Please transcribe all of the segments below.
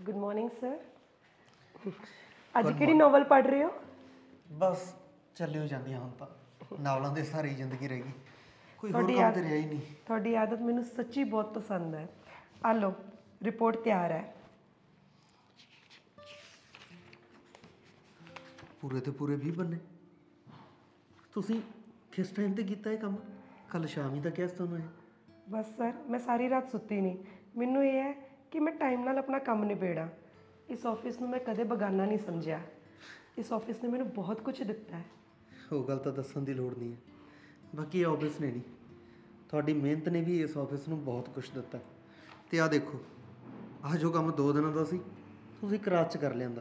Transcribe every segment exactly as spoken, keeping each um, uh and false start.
Good morning sir. ਅੱਜ ਕਿਹੜੀ novel ਪੜ੍ਹ ਰਹੇ ਹੋ? ਬਸ ਚੱਲਿਓ ਜਾਂਦੀਆਂ ਹੁਣ ਤਾਂ ਨਾਵਲਾਂ ਦੇ ਸਾਰੀ ਜ਼ਿੰਦਗੀ ਰਹੇਗੀ, ਕੋਈ ਹੋਰ ਕੰਮ ਤੇ ਰਿਹਾ ਹੀ ਨਹੀਂ। ਤੁਹਾਡੀ ਆਦਤ ਮੈਨੂੰ ਸੱਚੀ ਬਹੁਤ ਪਸੰਦ ਹੈ। ਆ ਲਓ ਰਿਪੋਰਟ ਤਿਆਰ ਹੈ। ਪੂਰੇ ਤੇ ਪੂਰੇ ਵੀਹ ਬੰਨੇ। ਤੁਸੀਂ ਕਿਸ ਟਾਈਮ ਤੇ ਕੀਤਾ ਇਹ ਕੰਮ? ਕੱਲ ਸ਼ਾਮ ਹੀ ਤਾਂ ਕਿਹਾ ਸੀ ਤੁਹਾਨੂੰ ਇਹ। ਬਸ ਸਰ ਮੈਂ ਸਾਰੀ ਰਾਤ ਸੁੱਤੀ ਨਹੀਂ। ਮੈਨੂੰ ਇਹ ਹੈ ਕਿ ਮੈਂ ਟਾਈਮ ਨਾਲ ਆਪਣਾ ਕੰਮ ਨਿਬੇੜਾਂ। ਇਸ ਆਫਿਸ ਨੂੰ ਮੈਂ ਕਦੇ ਬਗਾਨਾ ਨਹੀਂ ਸਮਝਿਆ। ਇਸ ਆਫਿਸ ਨੇ ਮੈਨੂੰ ਬਹੁਤ ਕੁਝ ਦਿੱਤਾ ਹੈ। ਉਹ ਗੱਲ ਤਾਂ ਦੱਸਣ ਦੀ ਲੋੜ ਨਹੀਂ ਹੈ। ਬਾਕੀ ਇਹ ਆਫਿਸ ਨੇ ਨਹੀਂ, ਤੁਹਾਡੀ ਮਿਹਨਤ ਨੇ ਵੀ ਇਸ ਆਫਿਸ ਨੂੰ ਬਹੁਤ ਕੁਝ ਦਿੱਤਾ। ਤੇ ਆਹ ਦੇਖੋ, ਆਹ ਜੋ ਕੰਮ ਦੋ ਦਿਨਾਂ ਦਾ ਸੀ ਤੁਸੀਂ ਇੱਕ ਰਾਤ 'ਚ ਕਰ ਲਿਆਂਦਾ।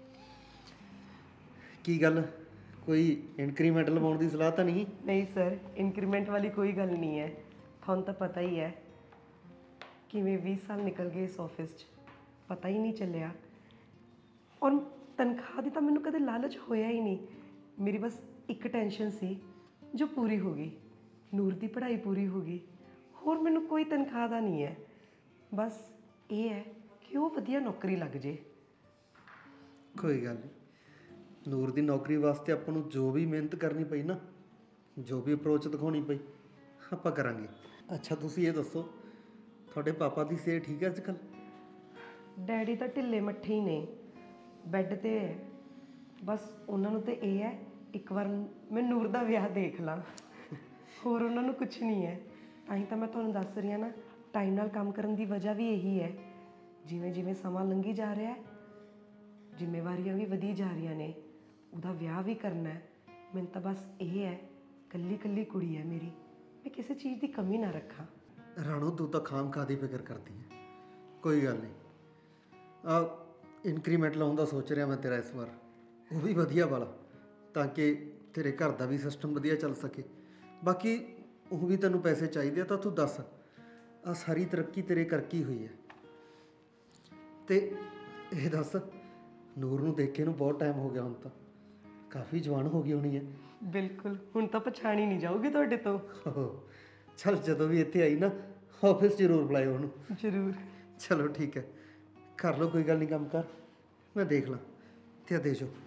ਕੀ ਗੱਲ, ਕੋਈ ਇਨਕਰੀਮੈਂਟ ਲਵਾਉਣ ਦੀ ਸਲਾਹ ਤਾਂ ਨਹੀਂ? ਨਹੀਂ ਸਰ, ਇਨਕਰੀਮੈਂਟ ਵਾਲੀ ਕੋਈ ਗੱਲ ਨਹੀਂ ਹੈ। ਤੁਹਾਨੂੰ ਤਾਂ ਪਤਾ ਹੀ ਹੈ ਕਿਵੇਂ ਵੀਹ ਸਾਲ ਨਿਕਲ ਗਏ ਇਸ ਆਫਿਸ 'ਚ, ਪਤਾ ਹੀ ਨਹੀਂ ਚੱਲਿਆ। ਔਰ ਤਨਖਾਹ ਦੀ ਤਾਂ ਮੈਨੂੰ ਕਦੇ ਲਾਲਚ ਹੋਇਆ ਹੀ ਨਹੀਂ। ਮੇਰੀ ਬਸ ਇੱਕ ਟੈਨਸ਼ਨ ਸੀ ਜੋ ਪੂਰੀ ਹੋ ਗਈ। ਨੂਰ ਦੀ ਪੜ੍ਹਾਈ ਪੂਰੀ ਹੋ ਗਈ। ਹੋਰ ਮੈਨੂੰ ਕੋਈ ਤਨਖਾਹ ਦਾ ਨਹੀਂ ਹੈ। ਬਸ ਇਹ ਹੈ ਕਿ ਉਹ ਵਧੀਆ ਨੌਕਰੀ ਲੱਗ ਜੇ। ਕੋਈ ਗੱਲ ਨਹੀਂ, ਨੂਰ ਦੀ ਨੌਕਰੀ ਵਾਸਤੇ ਆਪਾਂ ਨੂੰ ਜੋ ਵੀ ਮਿਹਨਤ ਕਰਨੀ ਪਈ ਨਾ, ਜੋ ਵੀ ਅਪਰੋਚ ਦਿਖਾਉਣੀ ਪਈ, ਆਪਾਂ ਕਰਾਂਗੇ। ਅੱਛਾ ਤੁਸੀਂ ਇਹ ਦੱਸੋ, ਤੁਹਾਡੇ ਪਾਪਾ ਦੀ ਸਿਹਤ ਠੀਕ ਹੈ ਅੱਜ ਕੱਲ੍ਹ? ਡੈਡੀ ਤਾਂ ਢਿੱਲੇ ਮੱਠੇ ਹੀ ਨੇ, ਬੈੱਡ 'ਤੇ ਹੈ। ਬਸ ਉਹਨਾਂ ਨੂੰ ਤਾਂ ਇਹ ਹੈ ਇੱਕ ਵਾਰ ਮੈਂ ਨੂਰ ਦਾ ਵਿਆਹ ਦੇਖ ਲਾਂ, ਹੋਰ ਉਹਨਾਂ ਨੂੰ ਕੁਛ ਨਹੀਂ ਹੈ। ਤਾਂ ਹੀ ਤਾਂ ਮੈਂ ਤੁਹਾਨੂੰ ਦੱਸ ਰਹੀ ਹਾਂ ਨਾ, ਟਾਈਮ ਨਾਲ ਕੰਮ ਕਰਨ ਦੀ ਵਜ੍ਹਾ ਵੀ ਇਹੀ ਹੈ। ਜਿਵੇਂ ਜਿਵੇਂ ਸਮਾਂ ਲੰਘੀ ਜਾ ਰਿਹਾ ਹੈ, ਜ਼ਿੰਮੇਵਾਰੀਆਂ ਵੀ ਵਧੀ ਜਾ ਰਹੀਆਂ ਨੇ, ਉਹਦਾ ਵਿਆਹ ਵੀ ਕਰਨਾ ਹੈ। ਮੈਨੂੰ ਤਾਂ ਬਸ ਇਹ ਹੈ, ਇਕੱਲੀ ਇਕੱਲੀ ਕੁੜੀ ਹੈ ਮੇਰੀ, ਮੈਂ ਕਿਸੇ ਚੀਜ਼ ਦੀ ਕਮੀ ਨਾ ਰੱਖਾਂ। ਰਾਣੋ ਤੂੰ ਤਾਂ ਖਾਮ ਖਾ ਦੀ ਫਿਕਰ ਕਰਦੀ ਹੈ। ਕੋਈ ਗੱਲ ਨਹੀਂ, ਆ ਇਨਕਰੀਮੈਂਟ ਲਾਉਣ ਦਾ ਸੋਚ ਰਿਹਾ ਮੈਂ ਤੇਰਾ ਇਸ ਵਾਰ, ਉਹ ਵੀ ਵਧੀਆ ਵਾਲਾ, ਤਾਂ ਕਿ ਤੇਰੇ ਘਰ ਦਾ ਵੀ ਸਿਸਟਮ ਵਧੀਆ ਚੱਲ ਸਕੇ। ਬਾਕੀ ਉਹ ਵੀ ਤੈਨੂੰ ਪੈਸੇ ਚਾਹੀਦੇ ਆ ਤਾਂ ਤੂੰ ਦੱਸ, ਆ ਸਾਰੀ ਤਰੱਕੀ ਤੇਰੇ ਕਰਕੇ ਹੀ ਹੋਈ ਹੈ। ਤੇ ਇਹ ਦੱਸ, ਨੂਰ ਨੂੰ ਦੇਖੇ ਨੂੰ ਬਹੁਤ ਟਾਈਮ ਹੋ ਗਿਆ, ਹੁਣ ਤਾਂ ਕਾਫੀ ਜਵਾਨ ਹੋ ਗਈ ਹੋਣੀ ਹੈ। ਬਿਲਕੁਲ, ਹੁਣ ਤਾਂ ਪਛਾਣੀ ਨਹੀਂ ਜਾਊਗੀ ਤੁਹਾਡੇ ਤੋਂ। ਚਲ ਜਦੋਂ ਵੀ ਇੱਥੇ ਆਈ ਨਾ, ਆਫਿਸ ਜ਼ਰੂਰ ਬੁਲਾਇਓ ਉਹਨੂੰ। ਜ਼ਰੂਰ। ਚਲੋ ਠੀਕ ਹੈ, ਕਰ ਲਓ, ਕੋਈ ਗੱਲ ਨਹੀਂ, ਕੰਮ ਕਰ, ਮੈਂ ਦੇਖ ਲਾਂ। ਤੇ ਦੇ ਜੋ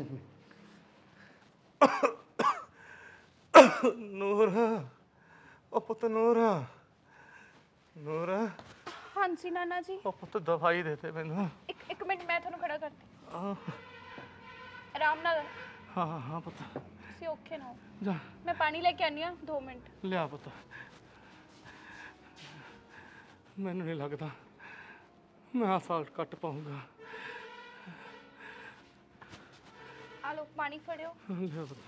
ਨੂਰ, ਉਹ ਪੁੱਤ ਨੂਰ, ਨੂਰ। ਹਾਂਜੀ ਨਾਨਾ ਜੀ। ਉਹ ਪੁੱਤ ਦਵਾਈ ਦੇ ਦੇ ਮੈਨੂੰ। ਇੱਕ ਇੱਕ ਮਿੰਟ, ਮੈਂ ਤੁਹਾਨੂੰ ਖੜਾ ਕਰਦੀ। ਆਰਾਮ ਨਾਲ। ਹਾਂ ਹਾਂ ਹਾਂ ਪੁੱਤ, ਤੁਸੀਂ ਔਖੇ ਨਾ ਹੋ। ਜਾ ਮੈਂ ਪਾਣੀ ਲੈ ਕੇ ਆਨੀ ਆ, ਦੋ ਮਿੰਟ। ਲਿਆ ਪੁੱਤ। ਮੈਨੂੰ ਨਹੀਂ ਲੱਗਦਾ ਮੈਂ ਆਹ ਸਾਲ ਕੱਟ ਪਾਊਂਗਾ। ਆ ਲਓ ਪਾਣੀ ਫੜਿਓ। ਲਿਆ ਪੁੱਤ।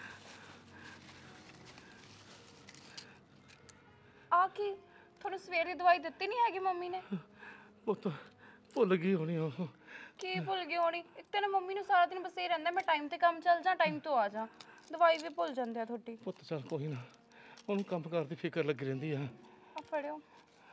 ਆ ਕੀ, ਤੁਹਾਨੂੰ ਸਵੇਰ ਦੀ ਦਵਾਈ ਦਿੱਤੀ ਨਹੀਂ ਹੈਗੀ ਮੰਮੀ ਨੇ? ਪੁੱਤ ਭੁੱਲ ਗਈ ਹੋਣੀ ਉਹ। ਕੀ ਭੁੱਲ ਗਈ ਹੋਣੀ? ਇੱਕ ਤਾਂ ਨਾ ਮੰਮੀ ਨੂੰ ਸਾਰਾ ਦਿਨ ਬਸ ਇਹ ਰਹਿੰਦਾ ਮੈਂ ਟਾਈਮ ਤੇ ਕੰਮ ਚੱਲ ਜਾ, ਟਾਈਮ ਤੋਂ ਆ ਜਾ। ਦਵਾਈ ਵੀ ਭੁੱਲ ਜਾਂਦੇ ਆ ਤੁਹਾਡੀ। ਪੁੱਤ ਚੱਲ ਕੋਈ ਨਾ, ਉਹਨੂੰ ਕੰਮ ਕਾਰ ਦੀ ਫਿਕਰ ਲੱਗੀ ਰਹਿੰਦੀ ਆ। ਆ ਫੜਿਓ।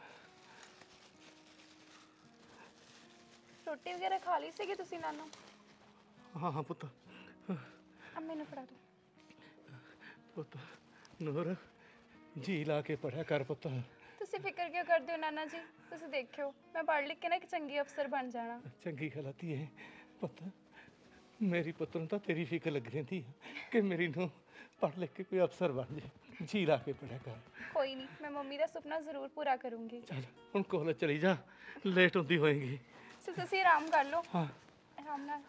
ਰੋਟੀ ਵਗੈਰਾ ਖਾ ਲਈ ਸੀਗੀ ਤੁਸੀਂ ਨਾਨਾ? ਹਾਂ ਹਾਂ ਪੁੱਤ। ਆ ਮੈਨੂੰ ਫੜਾ ਦਿਓ। ਪੁੱਤ ਨੂਰ, ਜੀ ਲਾ ਕੇ ਪੜ੍ਹਿਆ ਕਰ ਪੁੱਤ। ਤੁਸੀਂ ਫਿਕਰ ਕਿਉਂ ਕਰਦੇ ਹੋ ਨਾਨਾ ਜੀ? ਤੁਸੀਂ ਦੇਖਿਓ, ਮੈਂ ਪੜ੍ਹ ਲਿਖ ਕੇ ਨਾ ਇੱਕ ਚੰਗੀ ਅਫਸਰ ਬਣ ਜਾਣਾ। ਚੰਗੀ ਗੱਲ ਆਤੀ ਹੈ ਪੁੱਤ, ਮੇਰੀ ਪੁੱਤ ਨੂੰ ਤਾਂ ਤੇਰੀ ਫਿਕਰ ਲੱਗ ਰਹਿੰਦੀ ਹੈ ਕਿ ਮੇਰੀ ਨੂੰ ਪੜ੍ਹ ਲਿਖ ਕੇ ਕੋਈ ਅਫਸਰ ਬਣ ਜਾਏ। ਜੀ ਲਾ ਕੇ ਪੜ੍ਹਿਆ ਕਰ। ਕੋਈ ਨਹੀਂ, ਮੈਂ ਮੰਮੀ ਦਾ ਸੁਪਨਾ ਜ਼ਰੂਰ ਪੂਰਾ ਕਰੂੰਗੀ। ਚੱਲ ਹੁਣ ਕਾਲਜ ਚਲੀ ਜਾ, ਲੇਟ ਹੁੰਦੀ ਹੋਏਗੀ। ਸੋ ਤੁਸੀਂ ਆਰਾਮ ਕਰ ਲਓ। ਹਾਂ ਆਰਾਮ ਨਾਲ।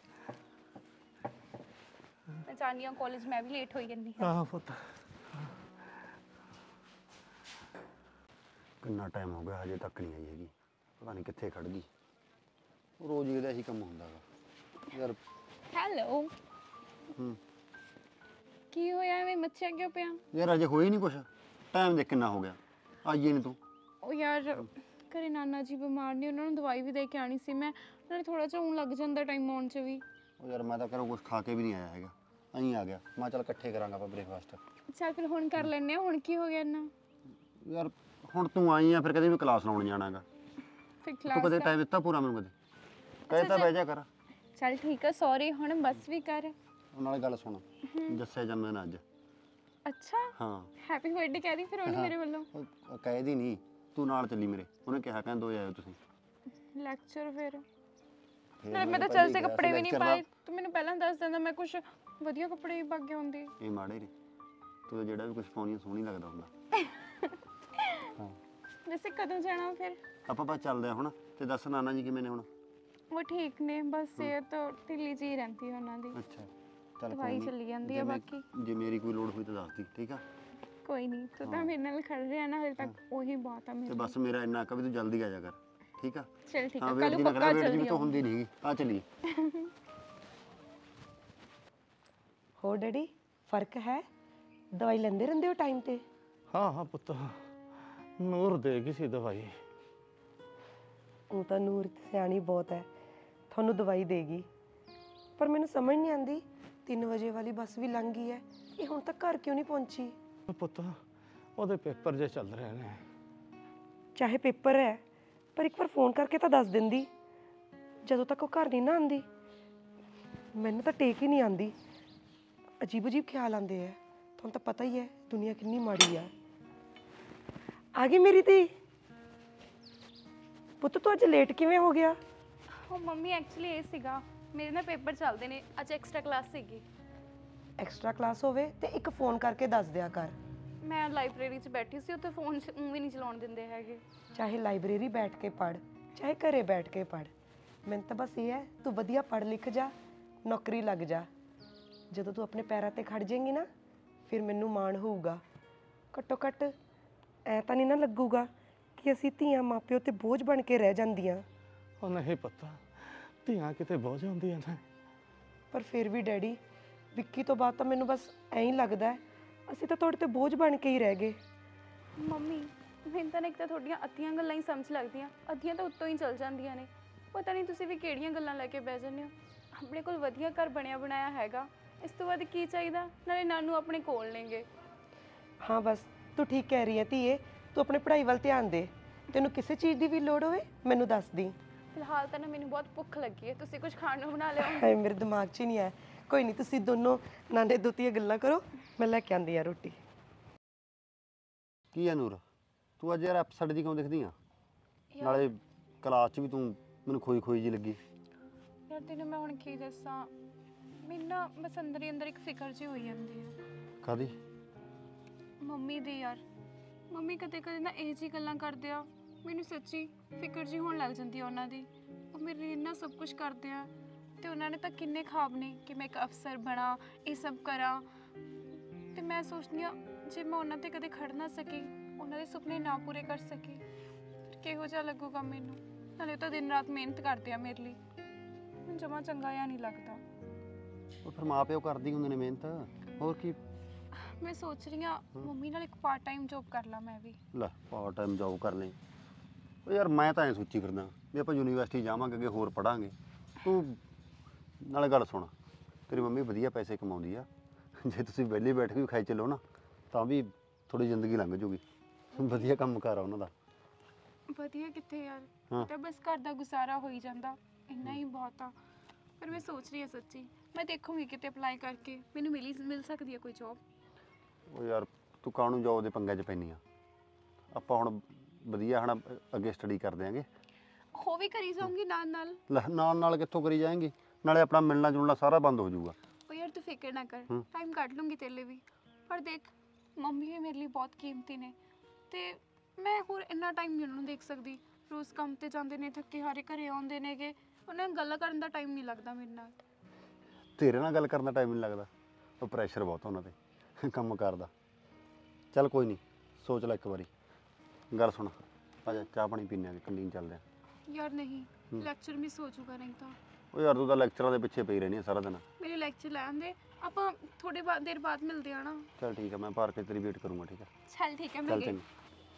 ਮੈਂ ਜਾਣੀ ਹਾਂ ਕਾਲਜ, ਮੈਂ ਵੀ ਲੇਟ ਹੋਈ ਜਾਂਦੀ ਹਾਂ। ਹਾਂ ਪੁੱਤ। ਕਿੰਨਾ ਟਾਈਮ ਹੋ ਗਿਆ, ਹਜੇ ਤੱਕ ਨਹੀਂ ਆਈ ਹੈਗੀ। ਪਤਾ ਨਹੀਂ ਕਿੱਥੇ ਖੜ ਗਈ। ਰੋਜ਼ ਇਹਦਾ ਇਹੀ ਕੰਮ ਹੁੰਦਾ ਗਾ ਯਾਰ। ਹੈਲੋ। ਹੂੰ ਕੀ ਹੋਇਆ, ਐਵੇਂ ਮੱਛਿਆ ਕਿਉਂ ਪਿਆ? ਯਾਰ ਅਜੇ ਹੋਈ ਨਹੀਂ ਕੁਛ, ਟਾਈਮ ਦੇਖ ਕਿੰਨਾ ਹੋ ਗਿਆ, ਆਈਏ ਨਹੀਂ ਤੂੰ। ਉਹ ਯਾਰ ਘਰੇ ਨਾਨਾ ਜੀ ਬਿਮਾਰ ਨੇ, ਉਹਨਾਂ ਨੂੰ ਦਵਾਈ ਵੀ ਦੇ ਕੇ ਆਣੀ ਸੀ ਮੈਂ। ਨਾਲੇ ਥੋੜਾ ਜਿਹਾ ਊਂ ਲੱਗ ਜਾਂਦਾ ਟਾਈਮ ਆਉਣ 'ਚ ਵੀ। ਉਹ ਯਾਰ ਮੈਂ ਤਾਂ ਘਰੋਂ ਕੁਛ ਖਾ ਕੇ ਵੀ ਨਹੀਂ ਆਇਆ ਹੈਗਾ, ਅਹੀਂ ਆ ਗਿਆ। ਮੈਂ ਚੱਲ ਇਕੱਠੇ ਕਰਾਂਗਾ ਆਪਾਂ ਬ੍ਰੇਕਫਾਸਟ। ਚੱਲ ਫਿਰ ਹੁਣ ਕਰ ਲੈਂਦੇ ਆ। ਹੁਣ ਕੀ ਹੋ ਗਿਆ ਇੰਨਾ? ਯਾਰ ਹੁਣ ਤੂੰ ਆਈ ਆ, ਫਿਰ ਕਦੇ ਵੀ ਕਲਾਸ ਲਾਉਣ ਜਾਣਾਗਾ। ਫਿਰ ਤੂੰ ਕਲਾਸ ਕਦੇ ਟਾਈਮ ਦਿੱਤਾ ਪੂਰਾ ਮੈਨੂੰ? ਕਦੇ ਕਹਿ ਤਾਂ ਬਹਿ ਜਾ ਕਰ। ਚੱਲ ਠੀਕ ਆ, ਸੌਰੀ, ਹੁਣ ਬਸ ਵੀ ਕਰ। ਨਾਲੇ ਗੱਲ ਸੁਣ, ਜੱਸੇ ਜੰਮੇ ਨਾ ਅੱਜ। ਅੱਛਾ, ਹਾਂ। ਹੈਪੀ ਬਰਥਡੇ ਕਹਿ ਦੀ ਫਿਰ ਉਹਨੂੰ ਮੇਰੇ ਵੱਲੋਂ। ਕਹਿ ਦੀ ਨਹੀਂ, ਤੂੰ ਨਾਲ ਚੱਲੀ ਮੇਰੇ। ਉਹਨੇ ਕਿਹਾ ਕਹਿੰਦੇ ਦੋ ਆਇਓ ਤੁਸੀਂ। ਲੈਕਚਰ ਫਿਰ ਫਿਰ ਨਾਲੇ ਮੈਂ ਮੈਂ ਤਾਂ ਪਹਿਲਾਂ ਚੱਜ ਦੇ ਹੀ ਕਿਹਾ ਕੱਪੜੇ ਸੀ ਵੀ ਨਹੀਂ lecture ਪਾਏ, ਤੂੰ ਮੈਨੂੰ ਪਹਿਲਾਂ ਦੱਸ ਦਿੰਦਾ, ਮੈਂ ਕੁਝ ਵਧੀਆ ਕੱਪੜੇ ਵੀ ਪਾ ਕੇ ਆਉਂਦੀ। ਇਹ ਮਾੜੇ ਨੇ, ਤੂੰ ਤਾਂ ਜਿਹੜਾ ਵੀ ਕੁਝ ਪਾਉਣੀ ਸੋਹਣੀ ਲੱਗਦਾ ਹੁੰਦਾ। ਹਾਂ ਵੈਸੇ ਕਦੋਂ ਜਾਣਾ ਫਿਰ? ਆਪਾਂ ਬਸ ਚੱਲਦੇ ਆ ਹੁਣ। ਤੇ ਦੱਸ ਨਾਨਾ ਜੀ ਕਿਵੇਂ ਨੇ ਹੁਣ? ਉਹ ਠੀਕ ਨੇ, ਬਸ ਸਿਹਤ ਢਿੱਲੀ ਜਿਹੀ ਰਹਿੰਦੀ ਹੈ ਉਹਨਾਂ ਦੀ। ਅੱਛਾ ਚੱਲ ਦਵਾਈ ਕੋਈ ਚੱਲੀ ਜਾਂਦੀ ਨੀ, ਆ ਜੇ ਮੈਂ- ਬਾਕੀ। ਜੇ ਮੇਰੀ ਕੋਈ ਲੋੜ ਹੋਈ ਤਾਂ ਦੱਸ ਦੀ, ਠੀਕ ਆ? ਕੋਈ ਨਹੀਂ, ਤੂੰ ਤਾਂ ਮੇਰੇ ਨਾਲ ਖੜ ਰਿਹਾ ਨਾ ਹਜੇ ਤੱਕ, ਉਹੀ ਬਹੁਤ ਆ ਤੇ ਮੇਰੇ ਬਸ ਮੇਰਾ ਇੰਨਾ ਕਾ ਵੀ ਤੂੰ ਜਲਦੀ ਆ ਜਾ ਕਰ, ਠੀਕ ਆ? ਚਲ ਠੀਕ ਹਾਂ ਆ, ਵੇਟ ਕੱਲ ਜੀ ਨਾ ਪੱਕਾ ਕਰਾ, ਵੇਟ ਜੀ ਜਲਦੀ ਵੀ ਤਾਂ ਆਉਂਗੀ। ਹੁੰਦੀ ਨਹੀਂ ਆ। ਚੱਲੀਏ। ਹੋਰ ਡੈਡੀ ਫਰਕ ਹੈ? ਦਵਾਈ ਲੈਂਦੇ ਰਹਿੰਦੇ ਹੋ ਟਾਈਮ ਤੇ? ਹਾਂ ਹਾਂ ਪੁੱਤ, ਨੂਰ ਦੇ ਗਈ ਸੀ ਦਵਾਈ। ਉਹ ਤਾਂ ਨੂਰ ਸਿਆਣੀ ਬਹੁਤ ਹੈ, ਤੁਹਾਨੂੰ ਦਵਾਈ ਦੇਗੀ। ਪਰ ਮੈਨੂੰ ਸਮਝ ਨਹੀਂ ਆਉਂਦੀ, ਤਿੰਨ ਵਜੇ ਵਾਲੀ ਬੱਸ ਵੀ ਲੰਘ ਗਈ ਹੈ, ਇਹ ਹੁਣ ਤੱਕ ਘਰ ਕਿਉਂ ਨਹੀਂ ਪਹੁੰਚੀ? ਪੁੱਤ ਉਹਦੇ ਪੇਪਰ ਜੇ ਚੱਲ ਰਹੇ ਨੇ। ਚਾਹੇ ਪੇਪਰ ਹੈ, ਪਰ ਇੱਕ ਵਾਰ ਫੋਨ ਕਰਕੇ ਤਾਂ ਦੱਸ ਦਿੰਦੀ। ਜਦੋਂ ਤੱਕ ਉਹ ਘਰ ਨਹੀਂ ਨਾ ਆਉਂਦੀ, ਮੈਨੂੰ ਤਾਂ ਟੇਕ ਹੀ ਨਹੀਂ ਆਉਂਦੀ। ਅਜੀਬ ਅਜੀਬ ਖਿਆਲ ਆਉਂਦੇ ਹੈ। ਤੁਹਾਨੂੰ ਤਾਂ ਪਤਾ ਹੀ ਹੈ ਦੁਨੀਆ ਕਿੰਨੀ ਮਾੜੀ ਆ। ਆ ਗਈ ਮੇਰੀ ਧੀ। ਪੁੱਤ ਤੂੰ ਅੱਜ ਲੇਟ ਕਿਵੇਂ ਹੋ ਗਿਆ? ਉਹ ਮੰਮੀ ਐਕਚੁਅਲੀ ਇਹ ਸੀਗਾ, ਮੇਰੇ ਨਾ ਪੇਪਰ ਚੱਲਦੇ ਨੇ ਅੱਜ, ਐਕਸਟਰਾ ਕਲਾਸ ਸੀਗੀ। ਐਕਸਟਰਾ ਕਲਾਸ ਹੋਵੇ ਤੇ ਇੱਕ ਫੋਨ ਕਰਕੇ ਦੱਸ ਦਿਆ ਕਰ। ਮੈਂ ਲਾਇਬ੍ਰੇਰੀ 'ਚ ਬੈਠੀ ਸੀ, ਉੱਥੇ ਫੋਨ ਵੀ ਨਹੀਂ ਚਲਾਉਣ ਦਿੰਦੇ ਹੈਗੇ। ਚਾਹੇ ਲਾਇਬ੍ਰੇਰੀ ਬੈਠ ਕੇ ਪੜ੍ਹ, ਚਾਹੇ ਘਰੇ ਬੈਠ ਕੇ ਪੜ੍ਹ, ਮੈਨੂੰ ਤਾਂ ਬਸ ਇਹ ਹੈ ਤੂੰ ਵਧੀਆ ਪੜ੍ਹ ਲਿਖ ਜਾ, ਨੌਕਰੀ ਲੱਗ ਜਾ। ਜਦੋਂ ਤੂੰ ਆਪਣੇ ਪੈਰਾਂ ਤੇ ਖੜ ਜਾਏਂਗੀ ਨਾ, ਫਿਰ ਮੈਨੂੰ ਮਾਣ ਹੋਊਗਾ। ਘੱਟੋ ਘੱਟ ਐ ਤਾਂ ਨਹੀਂ ਨਾ ਲੱਗੂਗਾ ਕਿ ਅਸੀਂ ਧੀਆਂ ਮਾਪਿਓ ਤੇ ਬੋਝ ਬਣ ਕੇ ਰਹਿ ਜਾਂਦੀਆਂ। ਉਹ ਨਹੀਂ ਪਤਾ, ਧੀਆਂ ਕਿਤੇ ਬੋਝ ਹੁੰਦੀਆਂ ਨੇ। ਪਰ ਫਿਰ ਵੀ ਡੈਡੀ, ਵਿੱਕੀ ਤੋਂ ਬਾਅਦ ਤਾਂ ਮੈਨੂੰ ਬਸ ਐਂ ਹੀ ਲੱਗਦਾ ਹੈ ਅਸੀਂ ਤਾਂ ਤੁਹਾਡੇ ਤੇ ਬੋਝ ਬਣ ਕੇ ਹੀ ਰਹਿ ਗਏ। ਮੰਮੀ ਮੈਨੂੰ ਤਾਂ ਨਾ ਇੱਕ ਤਾਂ ਤੁਹਾਡੀਆਂ ਅੱਧੀਆਂ ਗੱਲਾਂ ਹੀ ਸਮਝ ਲੱਗਦੀਆਂ, ਅੱਧੀਆਂ ਤਾਂ ਉੱਤੋਂ ਹੀ ਚੱਲ ਜਾਂਦੀਆਂ ਨੇ। ਪਤਾ ਨਹੀਂ ਤੁਸੀਂ ਵੀ ਕਿਹੜੀਆਂ ਗੱਲਾਂ ਲੈ ਕੇ ਬਹਿ ਜਾਂਦੇ ਹੋ। ਆਪਣੇ ਕੋਲ ਵਧੀਆ ਘਰ ਬਣਿਆ ਬਣਾਇਆ ਹੈਗਾ, ਇਸ ਤੋਂ ਬਾਅਦ ਕੀ ਚਾਹੀਦਾ? ਨਾਲੇ ਨਾਨੂ ਆਪਣੇ ਕੋਲ ਨੇਗੇ। ਹਾਂ ਬਸ ਤੂੰ ਠੀਕ ਕਹਿ ਰਹੀ ਹੈ ਧੀਏ, ਤੂੰ ਆਪਣੀ ਪੜ੍ਹਾਈ ਵੱਲ ਧਿਆਨ ਦੇ। ਤੈਨੂੰ ਕਿਸੇ ਚੀਜ਼ ਦੀ ਵੀ ਲੋੜ ਹੋਵੇ ਮੈਨੂੰ ਦੱਸ ਦੀ। ਫਿਲਹਾਲ ਤਾਂ ਨਾ ਮੈਨੂੰ ਬਹੁਤ ਭੁੱਖ ਲੱਗੀ ਹੈ, ਤੁਸੀਂ ਕੁਝ ਖਾਣ ਨੂੰ ਬਣਾ ਲਿਓ। ਹਾਏ ਮੇਰੇ ਦਿਮਾਗ 'ਚ ਹੀ ਨਹੀਂ ਆਇਆ। ਕੋਈ ਨਹੀਂ, ਤੁਸੀਂ ਦੋਨੋਂ ਨਾਨੇ ਦੋਤੀਆਂ ਗੱਲਾਂ ਕਰੋ, ਮੈਂ ਲੈ ਕੇ ਆਉਂਦੀ ਆ ਰੋਟੀ। ਕੀ ਆ ਨੂਰ, ਤੂੰ ਅੱਜ ਯਾਰ ਐਪਸੈਟ ਦੀ ਕਿਉਂ ਦਿਖਦੀ ਆ? ਨਾਲੇ ਕਲਾਸ 'ਚ ਵੀ ਤੂੰ ਮੈਨੂੰ ਖੋਈ ਖੋਈ ਜੀ ਲੱਗੀ। ਯਾਰ ਤੈਨੂੰ ਮੈਂ ਹੁਣ ਕੀ ਦੱਸਾਂ, ਮੈਨੂੰ ਨਾ ਬਸ ਅੰਦਰ ਹੀ ਅੰਦਰ ਇੱਕ ਫਿਕਰ ਜਿਹੀ ਹੋਈ ਜਾਂਦੀ ਹੈ। ਕਾਹਦੀ? ਮੰਮੀ ਦੀ ਯਾਰ। ਮੰਮੀ ਕਦੇ ਕਦੇ ਨਾ ਇਹ ਜਿਹੀ ਗੱਲਾਂ ਕਰਦੇ ਆ, ਮੈਨੂੰ ਸੱਚੀ ਫਿਕਰ ਜਿਹੀ ਹੋਣ ਲੱਗ ਜਾਂਦੀ ਆ ਉਹਨਾਂ ਦੀ। ਉਹ ਮੇਰੇ ਲਈ ਇੰਨਾ ਸਭ ਕੁਝ ਕਰਦੇ ਆ, ਤੇ ਉਹਨਾਂ ਨੇ ਤਾਂ ਕਿੰਨੇ ਖਾਬ ਨੇ ਕਿ ਮੈਂ ਇੱਕ ਅਫਸਰ ਬਣਾ, ਇਹ ਸਭ ਕਰਾਂ। ਤੇ ਮੈਂ ਸੋਚਦੀ ਆ ਜੇ ਮੈਂ ਉਹਨਾਂ ਤੇ ਕਦੇ ਖੜ ਨਾ ਸਕੀ, ਉਹਨਾਂ ਦੇ ਸੁਪਨੇ ਨਾ ਪੂਰੇ ਕਰ ਸਕੀ, ਫਿਰ ਕਿਹੋ ਜਿਹਾ ਲੱਗੂਗਾ ਮੈਨੂੰ। ਨਾਲੇ ਤਾਂ ਦਿਨ ਰਾਤ ਮਿਹਨਤ ਕਰਦੇ ਆ ਮੇਰੇ ਲਈ, ਮੈਨੂੰ ਜਮਾਂ ਚੰਗਾ ਜਿਹਾ ਨਹੀਂ ਲੱਗਦਾ। ਉਹ ਫਿਰ ਮਾਂ ਪਿਓ ਕਰਦੀ ਹੁੰਦੇ ਨੇ ਮਿਹਨਤ, ਹੋਰ ਕੀ। ਮੈਂ ਸੋਚ ਰਹੀ ਆ ਮੰਮੀ ਨਾਲ ਇੱਕ ਪਾਰਟ ਟਾਈਮ ਜੌਬ ਕਰ ਲਾਂ ਮੈਂ ਵੀ। ਲੈ ਪਾਰਟ ਟਾਈਮ ਜੌਬ ਕਰ ਲਈ? ਉਹ ਯਾਰ ਮੈਂ ਤਾਂ ਐਂ ਸੋਚੀ ਫਿਰਦਾ ਵੀ ਆਪਾਂ ਯੂਨੀਵਰਸਿਟੀ ਜਾਵਾਂਗੇ, ਅੱਗੇ ਹੋਰ ਪੜਾਂਗੇ। ਤੂੰ ਨਾਲੇ ਗੱਲ ਸੁਣ, ਤੇਰੀ ਮੰਮੀ ਵਧੀਆ ਪੈਸੇ ਕਮਾਉਂਦੀ ਆ, ਜੇ ਤੁਸੀਂ ਵਿਹਲੇ ਬੈਠ ਕੇ ਵੀ ਖਾਈ ਚੱਲੋ ਨਾ ਤਾਂ ਵੀ ਥੋੜੀ ਜ਼ਿੰਦਗੀ ਲੰਘ ਜੂਗੀ। ਵਧੀਆ ਕੰਮ ਕਰ ਆ ਉਹਨਾਂ ਦਾ। ਵਧੀਆ ਕਿੱਥੇ ਯਾਰ, ਹਾਂ। ਤਾਂ ਬਸ ਘਰ ਦਾ ਗੁਜ਼ਾਰਾ ਹੋਈ ਜਾਂਦਾ, ਇੰਨਾ ਹੀ ਬਹੁਤ ਆ। ਪਰ ਮੈਂ ਸੋਚ ਰਹੀ ਹਾਂ ਸੱਚੀ, ਮੈਂ ਦੇਖੂੰਗੀ ਕਿਤੇ ਅਪਲਾਈ ਕਰਕੇ, ਮੈਨੂੰ ਮਿਲੀ ਮਿਲ ਸਕਦੀ ਹੈ ਕੋਈ ਜੌਬ। ਉਹ ਯਾਰ ਤੂੰ ਕਾਹਨੂੰ ਜੌਬ ਦੇ ਪੰਗਿਆਂ 'ਚ ਪੈਂਦੀ ਆ? ਆਪਾਂ ਹੁਣ ਵਧੀਆ ਹਨਾ ਅੱਗੇ ਸਟੱਡੀ ਕਰ ਦਿਆਂਗੇ। ਹੋ ਵੀ ਕਰੀ ਜਾਊਂਗੀ ਨਾਲ ਨਾਲ। ਲੈ ਨਾਲ ਨਾਲ ਕਿੱਥੋਂ ਕਰੀ ਜਾਏਂਗੀ? ਨਾਲੇ ਆਪਣਾ ਮਿਲਣਾ ਜੁਲਣਾ ਸਾਰਾ ਬੰਦ ਹੋ ਜਾਊਗਾ। ਉਹ ਯਾਰ ਤੂੰ ਫਿਕਰ ਨਾ ਕਰ, ਹੂੰ। ਟਾਈਮ ਕੱਢ ਲੂੰਗੀ ਤੇਰੇ ਲਈ ਵੀ। ਪਰ ਦੇਖ ਮੰਮੀ ਵੀ ਮੇਰੇ ਲਈ ਬਹੁਤ ਕੀਮਤੀ ਨੇ, ਤੇ ਮੈਂ ਹੋਰ ਇੰਨਾ ਟਾਈਮ ਨਹੀਂ ਉਹਨਾਂ ਨੂੰ ਦੇਖ ਸਕਦੀ। ਰੋਜ਼ ਕੰਮ ਤੇ ਜਾਂਦੇ ਨੇ, ਥੱਕੇ ਹਾਰੇ ਘਰੇ ਆਉਂਦੇ ਨੇਗੇ, ਉਹਨਾਂ ਨਾਲ ਗੱਲਾਂ ਕਰਨ ਦਾ ਟਾਈਮ ਨਹੀਂ ਲੱਗਦਾ ਮੇਰੇ ਨਾਲ। ਤੇਰੇ ਨਾਲ ਗੱਲ ਕਰਨ ਦਾ ਟਾਈਮ ਨਹੀਂ ਲੱਗਦਾ? ਉਹ ਪ੍ਰੈਸ਼ਰ ਬਹੁਤ ਉਹਨਾਂ ਤੇ ਕੰਮ ਕਰਦਾ। ਚੱਲ ਕੋਈ ਨਹੀਂ, ਸੋਚ ਲੈ ਇੱਕ ਵਾਰੀ। ਗੱਲ ਸੁਣ, ਆ ਜਾ ਚਾਹ ਪਾਣੀ ਪੀਨੇ ਆ, ਕੰਟੀਨ ਚੱਲਦੇ ਆ। ਯਾਰ ਨਹੀਂ, ਲੈਕਚਰ ਮਿਸ ਹੋ ਜਾਊਗਾ ਨਹੀਂ ਤਾਂ। ਉਹ ਯਾਰ ਤੂੰ ਤਾਂ ਲੈਕਚਰਾਂ ਦੇ ਪਿੱਛੇ ਪਈ ਰਹਿੰਦੀ ਆ ਸਾਰਾ ਦਿਨ। ਮੇਰੇ ਲੈਕਚਰ ਲੈਣ ਦੇ, ਆਪਾਂ ਥੋੜੇ ਬਾਅਦ ਦੇਰ ਬਾਅਦ ਮਿਲਦੇ ਆ ਨਾ। ਚੱਲ ਠੀਕ ਆ, ਮੈਂ ਭਰ ਕੇ ਤੇਰੀ ਵੇਟ ਕਰੂੰਗਾ, ਠੀਕ ਆ? ਚੱਲ ਠੀਕ ਹੈ, ਮੈਂ ਚੱਲ ਗਈ। ਚੰਗਾ।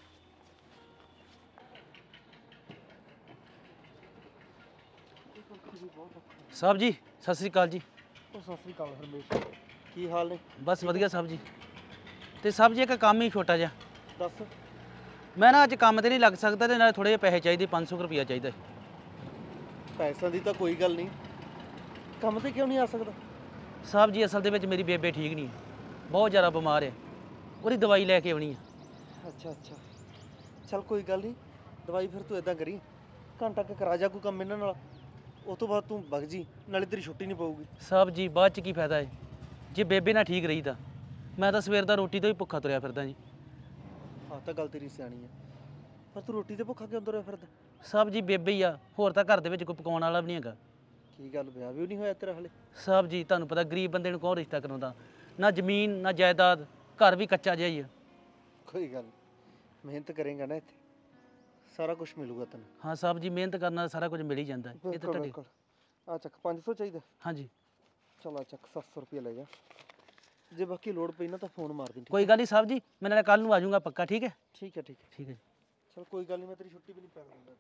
ਸਾਹਿਬ ਜੀ ਸਤਿ ਸ੍ਰੀ ਅਕਾਲ ਜੀ। ਉਹ ਸਤਿ ਸ੍ਰੀ ਅਕਾਲ ਹਰਮੇਸ਼, ਕੀ ਹਾਲ ਨੇ? ਬਸ ਵਧੀਆ ਸਾਹਿਬ ਜੀ। ਤੇ ਸਾਹਿਬ ਜੀ ਇੱਕ ਕੰਮ ਹੀ ਛੋਟਾ ਜਿਹਾ। ਦੱਸ। ਮੈਂ ਨਾ ਅੱਜ ਕੰਮ ਤੇ ਨਹੀਂ ਲੱਗ ਸਕਦਾ, ਤੇ ਨਾਲੇ ਥੋੜੇ ਜਿਹੇ ਪੈਸੇ ਚਾਹੀਦੇ, ਪੰਜ ਸੌ ਰੁਪਇਆ ਚਾਹੀਦਾ। ਪੈਸਿਆਂ ਦੀ ਤਾਂ ਕੋਈ ਗੱਲ ਨਹੀਂ, ਕੰਮ ਤੇ ਕਿਉਂ ਨਹੀਂ ਆ ਸਕਦਾ? ਸਾਹਿਬ ਜੀ ਅਸਲ ਦੇ ਵਿੱਚ ਮੇਰੀ ਬੇਬੇ ਠੀਕ ਨਹੀਂ, ਬਹੁਤ ਜ਼ਿਆਦਾ ਬਿਮਾਰ ਹੈ, ਉਹਦੀ ਦਵਾਈ ਲੈ ਕੇ ਆਉਣੀ ਆ। ਅੱਛਾ ਅੱਛਾ, ਚੱਲ ਕੋਈ ਗੱਲ ਨਹੀਂ। ਦਵਾਈ ਫਿਰ ਤੂੰ ਇਦਾਂ ਕਰੀ, ਘੰਟਾ ਕੁ ਕਰਾ ਜਾ ਕੋਈ ਕੰਮ ਇਹਨਾਂ ਨਾਲ, ਉਹ ਤੋਂ ਬਾਅਦ ਤੂੰ ਵਗ ਜੀ, ਨਾਲੇ ਤੇਰੀ ਛੁੱਟੀ ਨਹੀਂ ਪਊਗੀ। ਸਾਹਿਬ ਜੀ ਬਾਅਦ ਚ ਕੀ ਫਾਇਦਾ ਹੈ ਜੇ ਬੇਬੇ ਨਾ ਠੀਕ ਰਹੀ ਤਾਂ। ਮੈਂ ਤਾਂ ਸਵੇਰ ਦਾ ਰੋਟੀ ਤੋਂ ਹੀ ਭੁੱਖਾ ਤੁਰਿਆ ਫਿਰਦਾ ਜੀ। ਹਾਂ ਤਾਂ ਗੱਲ ਤੇਰੀ ਸਿਆਣੀ ਹੈ, ਪਰ ਤੂੰ ਰੋਟੀ ਤੇ ਭੁੱਖਾ ਕਿਉਂ ਤੁਰਿਆ ਫਿਰਦਾ? ਸਾਹਿਬ ਜੀ ਬੇਬੇ ਹੀ ਆ, ਹੋਰ ਤਾਂ ਘਰ ਦੇ ਵਿੱਚ ਕੋਈ ਪਕਾਉਣ ਵਾਲਾ ਵੀ ਨਹੀਂ ਹੈਗਾ। ਕੀ ਗੱਲ, ਵਿਆਹ ਵੀ ਨਹੀਂ ਹੋਇਆ ਤੇਰਾ ਹਲੇ? ਸਾਹਿਬ ਜੀ ਤੁਹਾਨੂੰ ਪਤਾ ਗਰੀਬ ਬੰਦੇ ਨੂੰ ਕੌਣ ਰਿਸ਼ਤਾ ਕਰਾਉਂਦਾ, ਨਾ ਜ਼ਮੀਨ ਨਾ ਜਾਇਦਾਦ, ਘਰ ਵੀ ਕੱਚਾ ਜਿਹਾ ਹੀ ਆ। ਕੋਈ ਗੱਲ ਨੀ, ਮਿਹਨਤ ਕਰੇਂਗਾ ਨਾ ਇੱਥੇ ਸਾਰਾ ਕੁਝ ਮਿਲੂਗਾ ਤੈਨੂੰ। ਹਾਂ ਸਾਹਿਬ ਜੀ ਮਿਹਨਤ ਕਰਨ ਨਾਲ ਸਾਰਾ ਕੁਝ ਮਿਲ ਹੀ ਜਾਂਦਾ ਹੈ। ਇਹ ਤਾਂ ਬਿਲਕੁਲ ਤੁਹਾਡੇ ਬਿਲਕੁਲ। ਆ ਚੱਕ ਪੰਜ ਸੌ ਚਾਹੀਦਾ? ਹਾਂਜੀ ਚਲ ਆ ਚੱਕ ਸੱਤ ਸੌ ਰੁਪਏ ਲੈ ਜਾ, ਜੇ ਬਾਕੀ ਲੋੜ ਪਈ ਨਾ ਤਾਂ ਫੋਨ ਮਾਰ ਦੀ। ਕੋਈ ਗੱਲ ਨਹੀਂ ਸਾਹਿਬ ਜੀ, ਮੈਂ ਨਾਲੇ ਕੱਲ ਨੂੰ ਆ ਜਾਊਂਗਾ ਪੱਕਾ। ਠੀਕ ਹੈ ਠੀਕ ਹੈ ਠੀਕ ਹੈ। ਠੀਕ ਹੈ ਜੀ। ਚਲ ਕੋਈ ਗੱਲ ਨਹੀਂ, ਮੈਂ ਤੇਰੀ ਛੁੱਟੀ ਵੀ ਨਹੀਂ ਪੈਣ ਦਿੰਦਾ।